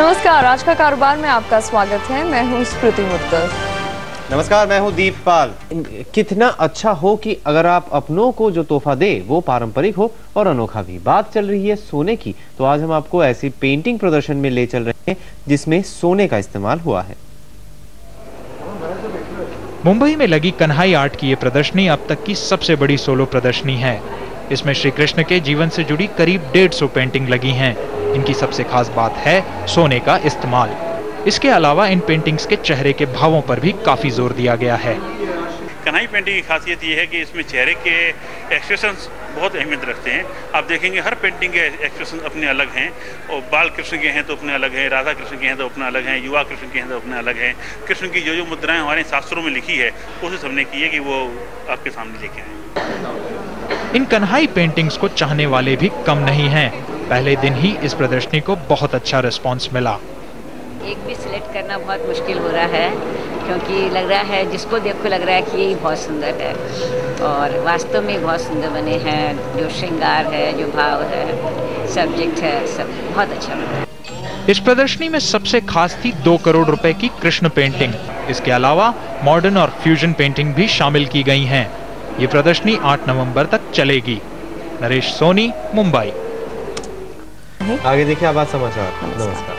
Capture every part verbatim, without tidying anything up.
नमस्कार, आज का कारोबार में आपका स्वागत है। मैं हूं स्मृति मुत्तर। नमस्कार, मैं हूं दीपपाल। कितना अच्छा हो कि अगर आप अपनों को जो तोहफा दे वो पारंपरिक हो और अनोखा भी। बात चल रही है सोने की, तो आज हम आपको ऐसी पेंटिंग प्रदर्शन में ले चल रहे हैं जिसमें सोने का इस्तेमाल हुआ है। मुंबई में लगी कन्हाई आर्ट की ये प्रदर्शनी अब तक की सबसे बड़ी सोलो प्रदर्शनी है। इसमें श्री कृष्ण के जीवन से जुड़ी करीब डेढ़ सौ पेंटिंग लगी हैं। इनकी सबसे खास बात है सोने का इस्तेमाल। इसके अलावा इन पेंटिंग्स के चेहरे के भावों पर भी काफी जोर दिया गया है। कन्हाई पेंटिंग की खासियत ये है कि इसमें चेहरे के एक्सप्रेशंस बहुत अहमियत रखते हैं। आप देखेंगे हर पेंटिंग के एक्सप्रेशन अपने अलग हैं, और बाल कृष्ण के हैं तो अपने अलग हैं, राधा कृष्ण के हैं तो अपना अलग हैं, युवा कृष्ण के हैं तो अपने अलग हैं। कृष्ण की जो जो मुद्राएं हमारे शास्त्रों में लिखी है कोशिश हमने की है कि वो आपके सामने लेके आए। इन कन्हाई पेंटिंग्स को चाहने वाले भी कम नहीं हैं। पहले दिन ही इस प्रदर्शनी को बहुत अच्छा रिस्पॉन्स मिला। एक भी सिलेक्ट करना बहुत मुश्किल हो रहा है, क्योंकि लग रहा है जिसको देखो लग रहा है कि यही बहुत सुंदर है, और वास्तव में बहुत सुंदर बने हैं। जो श्रृंगार है, जो भाव है, सब्जेक्ट है, सब बहुत अच्छा बना है। इस प्रदर्शनी में सबसे खास थी दो करोड़ रुपए की कृष्ण पेंटिंग। इसके अलावा मॉडर्न और फ्यूजन पेंटिंग भी शामिल की गई हैं। ये प्रदर्शनी आठ नवंबर तक चलेगी। नरेश सोनी, मुंबई। आगे देखिए आवाज समाचार। नमस्कार।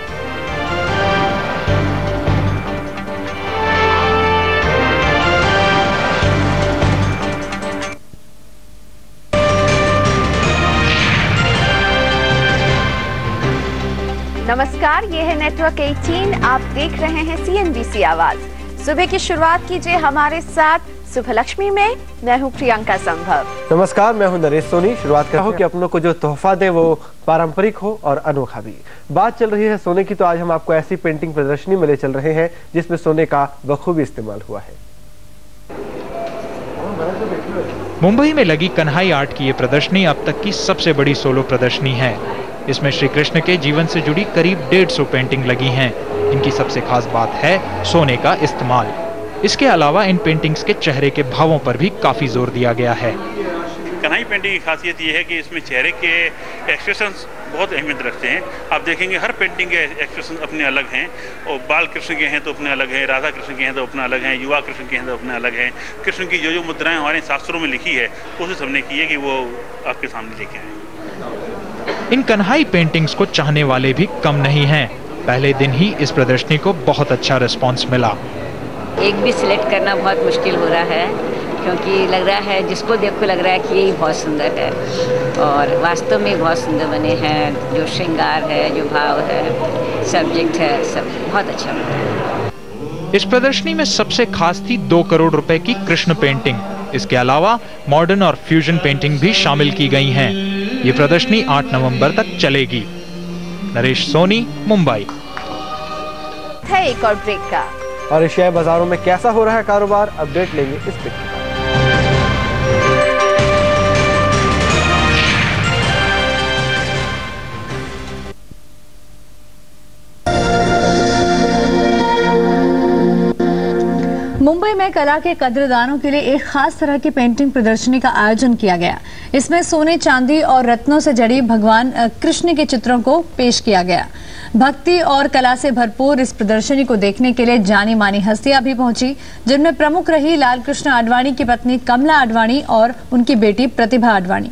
नमस्कार, ये है नेटवर्क अठारह। आप देख रहे हैं सी एन बी सी आवाज। सुबह की शुरुआत कीजिए हमारे साथ सुबह लक्ष्मी में। मैं हूं प्रियंका संभव। नमस्कार, मैं हूं नरेश सोनी। शुरुआत कर रहा हूं कि अपनों को जो तोहफा दे वो पारंपरिक हो और अनोखा भी। बात चल रही है सोने की, तो आज हम आपको ऐसी पेंटिंग प्रदर्शनी में ले चल रहे हैं जिसमें सोने का बखूबी इस्तेमाल हुआ है। मुंबई में लगी कन्हाई आर्ट की ये प्रदर्शनी अब तक की सबसे बड़ी सोलो प्रदर्शनी है। इसमें श्री कृष्ण के जीवन से जुड़ी करीब डेढ़ सौ पेंटिंग लगी हैं। इनकी सबसे खास बात है सोने का इस्तेमाल। इसके अलावा इन पेंटिंग्स के चेहरे के भावों पर भी काफी जोर दिया गया है। कन्हाई पेंटिंग की खासियत ये है कि इसमें चेहरे के एक्सप्रेशंस बहुत अहमियत रखते हैं। आप देखेंगे हर पेंटिंग के एक्सप्रेशन अपने अलग हैं, और बाल कृष्ण के हैं तो अपने अलग हैं, राधा कृष्ण के हैं तो अपना अलग हैं, युवा कृष्ण के हैं तो अपने अलग हैं। कृष्ण की जो जो मुद्राएं हमारे शास्त्रों में लिखी है कोशिश हमने की है कि वो आपके सामने लेके आए। इन कन्हाई पेंटिंग्स को चाहने वाले भी कम नहीं हैं। पहले दिन ही इस प्रदर्शनी को बहुत अच्छा रिस्पॉन्स मिला। एक भी सिलेक्ट करना बहुत मुश्किल हो रहा है, क्योंकि लग रहा है जिसको देखो लग रहा है कि यही बहुत सुंदर है, और वास्तव में बहुत सुंदर बने हैं। जो श्रृंगार है, जो भाव है, सब्जेक्ट है, सब बहुत अच्छा बना है। इस प्रदर्शनी में सबसे खास थी दो करोड़ रुपए की कृष्ण पेंटिंग। इसके अलावा मॉडर्न और फ्यूजन पेंटिंग भी शामिल की गई हैं। ये प्रदर्शनी आठ नवंबर तक चलेगी। नरेश सोनी, मुंबई। है एक और ब्रेक का। और एशियाई बाजारों में कैसा हो रहा है कारोबार, अपडेट लेंगे इस ब्रेक के बाद। मुंबई में कला के कद्रदानों के लिए एक खास तरह की पेंटिंग प्रदर्शनी का आयोजन किया गया। इसमें सोने, चांदी और रत्नों से जड़ी भगवान कृष्ण के चित्रों को पेश किया गया। भक्ति और कला से भरपूर इस प्रदर्शनी को देखने के लिए जानी मानी हस्तियां भी पहुंची, जिनमें प्रमुख रही लाल कृष्ण आडवाणी की पत्नी कमला आडवाणी और उनकी बेटी प्रतिभा आडवाणी।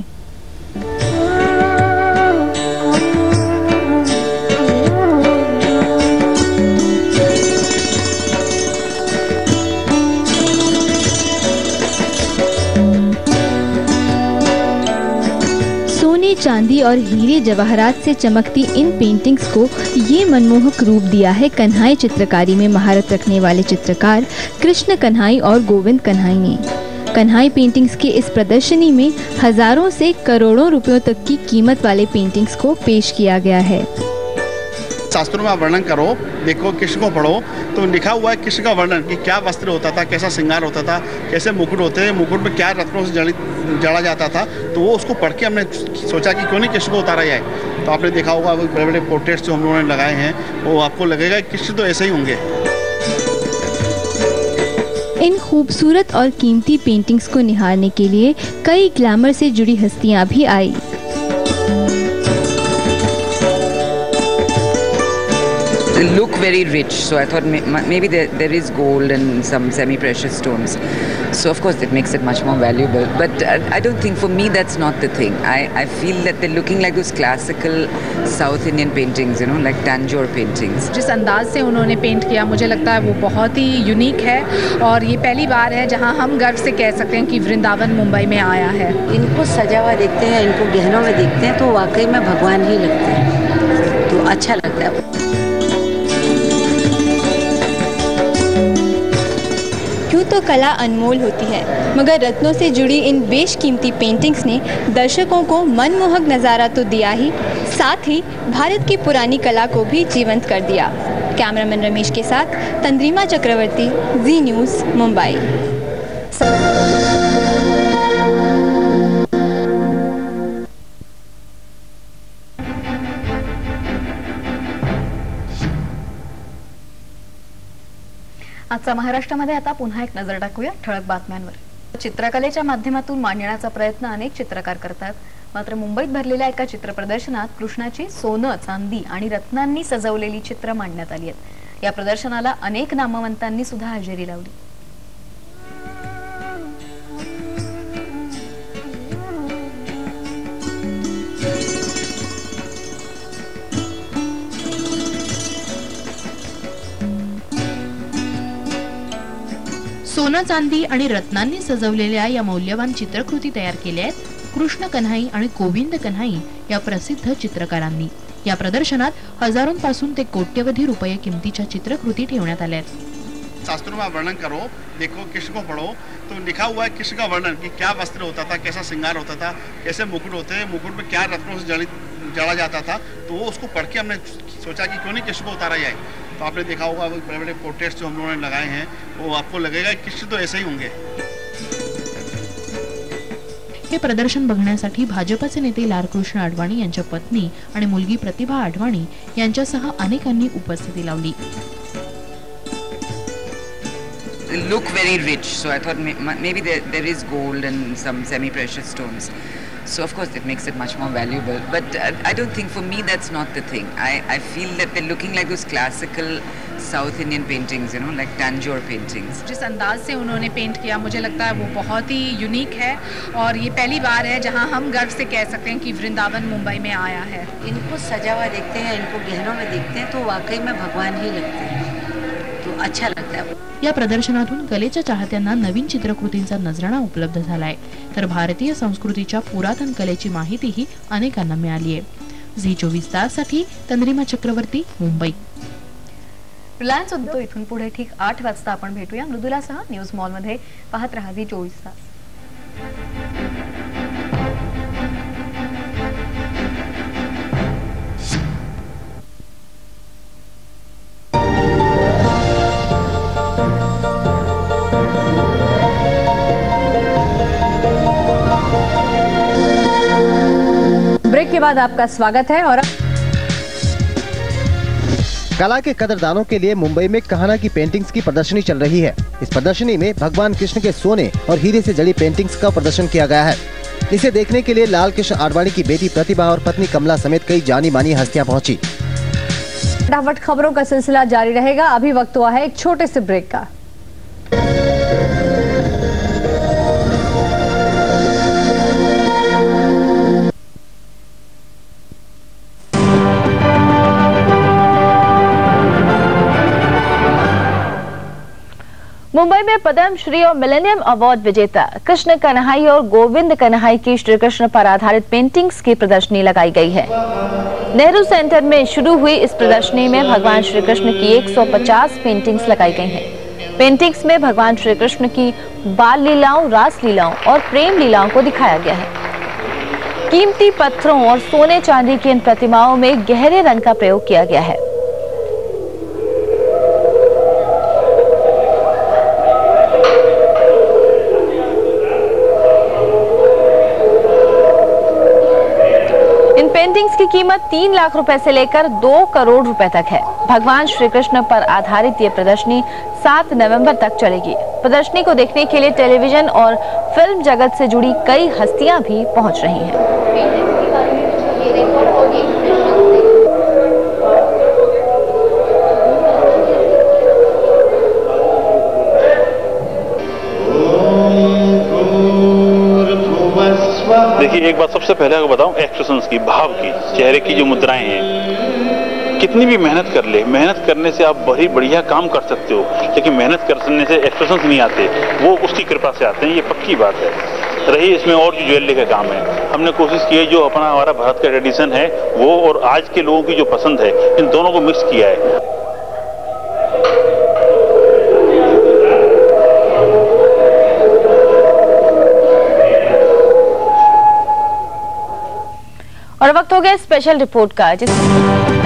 चांदी और हीरे जवाहरात से चमकती इन पेंटिंग्स को ये मनमोहक रूप दिया है कन्हाई चित्रकारी में महारत रखने वाले चित्रकार कृष्ण कन्हाई और गोविंद कन्हाई ने। कन्हाई पेंटिंग्स की इस प्रदर्शनी में हजारों से करोड़ों रुपयों तक की कीमत वाले पेंटिंग्स को पेश किया गया है। शास्त्रों में आप वर्णन करो, देखो कृष्ण को पढ़ो तो लिखा हुआ है कृष्ण का वर्णन कि क्या वस्त्र होता था, कैसा श्रृंगार होता था, कैसे मुकुट होते हैं, मुकुट में क्या रत्नों से जड़ी जड़ा जाता था। तो वो उसको पढ़ के हमने सोचा कि क्यों नहीं कृष्ण को उतारा जाए। तो आपने देखा होगा वो बड़े बड़े पोर्ट्रेट्स जो हम लोगों ने लगाए हैं, वो आपको लगेगा कृष्ण तो ऐसे ही होंगे। इन खूबसूरत और कीमती पेंटिंग्स को निहारने के लिए कई ग्लैमर से जुड़ी हस्तियां भी आई। They look very rich, so I thought may, maybe there, there is gold and some semi-precious stones. So of course that makes it much more valuable. But I, I don't think, for me, that's not the thing. I, I feel that they're looking like those classical South Indian paintings, you know, like Tanjore paintings. जिस अंदाज से उन्होंने paint किया, मुझे लगता है वो बहुत ही यूनिक है और ये पहली बार है जहां हम गर्व से कह सकते हैं कि वृंदावन मुंबई में आया है। इनको सजा हुआ देखते हैं, इनको गहनों में देखते हैं तो वाकई में भगवान ही लगते हैं, तो अच्छा लगता है। यूँ तो कला अनमोल होती है, मगर रत्नों से जुड़ी इन बेशकीमती पेंटिंग्स ने दर्शकों को मनमोहक नज़ारा तो दिया ही, साथ ही भारत की पुरानी कला को भी जीवंत कर दिया। कैमरामैन रमेश के साथ तंद्रिमा चक्रवर्ती, जी न्यूज़, मुंबई। आजचा महाराष्ट्रामध्ये आता पुन्हा एक नजर टाकूया ठळक बातम्यांवर। चित्रकलेच्या माध्यमातून मांडण्याचा प्रयत्न अनेक चित्रकार करतात, मात्र मुंबईत भरलेल्या एका चित्र प्रदर्शनात कृष्णाची सोनं, चांदी आणि रत्नांनी सजवलेली चित्र मांडण्यात आली आहेत। या प्रदर्शनाला अनेक नामवंतांनी सुद्धा हजेरी लावली। सोनं, चांदी आणि रत्नांनी सजवलेल्या या मौल्यवान चित्रकृती तयार केल्या आहेत कृष्ण कन्हाई आणि गोविंद कन्हाई या प्रसिद्ध चित्रकारांनी। या प्रदर्शनात हजारोंपासून ते कोट्यवधी रुपये किमतीच्या चित्रकृती ठेवण्यात आल्या आहेत। शास्त्रों में वर्णन करो, देखो कृष्ण को पढ़ो तो लिखा हुआ है कृष्ण का वर्णन कि क्या वस्त्र होता था, कैसा श्रृंगार होता था, कैसे मुकुट होते हैं, मुकुट में क्या रत्नों से जड़ी जड़ा जाता था। तो वो उसको पढ़ के हमने सोचा कि क्यों नहीं कृष्ण को उतारा जाए। तो आपने देखा होगा बड़े बड़े पोर्ट्रेट्स जो हम लोगों ने लगाए हैं, वो आपको लगेगा कृष्ण तो ऐसे ही होंगे। हे प्रदर्शन बघण्यासाठी भाजपचे नेते लालकृष्ण अडवाणी यांच्या पत्नी आणि मुलगी प्रतिभा अडवाणी यांच्यासह अनेकांनी उपस्थिती लावली। They look very rich, so I thought may, maybe there, there is gold and some semi-precious stones. So of course it makes it much more valuable. But I, I don't think, for me, that's not the thing. I, I feel that they're looking like those classical South Indian paintings, you know, like Tanjore paintings. जिस अंदाज से उन्होंने paint किया, मुझे लगता है वो बहुत ही यूनिक है और ये पहली बार है जहां हम गर्व से कह सकते हैं कि वृंदावन मुंबई में आया है। इनको सजा हुआ देखते हैं, इनको गहनों में देखते हैं तो वाकई में भगवान ही लगते हैं, तो अच्छा लगता है। या प्रदर्शनातून कलेच्या चाहत्यांना नवीन चित्रकृतींचा नजराणा उपलब्ध झालाय, तर भारतीय संस्कृतीच्या पुरातन कलेची माहितीही अनेकांना मिळाली आहे। झी चोवीस तास साठी तंद्रिमा चक्रवर्ती, मुंबई। रिलायन्स उद्योग इथून पुढे ठीक आठ वाजता आपण भेटूया मृदुलासह न्यूज मॉल मध्ये। पाहत रहा झी चोवीस तास। ब्रेक के बाद आपका स्वागत है। और कला के कदरदानों के लिए मुंबई में कन्हाई की पेंटिंग्स की प्रदर्शनी चल रही है। इस प्रदर्शनी में भगवान कृष्ण के सोने और हीरे से जड़ी पेंटिंग्स का प्रदर्शन किया गया है। इसे देखने के लिए लालकृष्ण आडवाणी की बेटी प्रतिभा और पत्नी कमला समेत कई जानी मानी हस्तियां पहुंची। फटाफट खबरों का सिलसिला जारी रहेगा। अभी वक्त हुआ है एक छोटे से ब्रेक का। मुंबई में पद्मश्री और मिलेनियम अवार्ड विजेता कृष्ण कन्हाई और गोविंद कन्हाई की श्री कृष्ण पर आधारित पेंटिंग्स की प्रदर्शनी लगाई गई है। नेहरू सेंटर में शुरू हुई इस प्रदर्शनी में भगवान श्री कृष्ण की एक सौ पचास पेंटिंग्स लगाई गई हैं। पेंटिंग्स में भगवान श्री कृष्ण की बाल लीलाओं, रास लीलाओं और प्रेम लीलाओं को दिखाया गया है। कीमती पत्थरों और सोने चांदी की इन प्रतिमाओं में गहरे रंग का प्रयोग किया गया है। पेंटिंग्स की कीमत तीन लाख रुपए से लेकर दो करोड़ रुपए तक है। भगवान श्री कृष्ण पर आधारित ये प्रदर्शनी सात नवंबर तक चलेगी। प्रदर्शनी को देखने के लिए टेलीविजन और फिल्म जगत से जुड़ी कई हस्तियां भी पहुंच रही हैं। देखिए, एक बात सबसे पहले आपको बताऊं, एक्सप्रेशंस की, भाव की, चेहरे की जो मुद्राएं हैं, कितनी भी मेहनत कर ले, मेहनत करने से आप बड़ी बढ़िया काम कर सकते हो, लेकिन मेहनत करने से एक्सप्रेशंस नहीं आते, वो उसकी कृपा से आते हैं, ये पक्की बात है। रही इसमें और जो ज्वेलरी का काम है, हमने कोशिश की है जो अपना हमारा भारत का ट्रेडिशन है वो और आज के लोगों की जो पसंद है, इन दोनों को मिक्स किया है। और वक्त हो गया स्पेशल रिपोर्ट का, जिस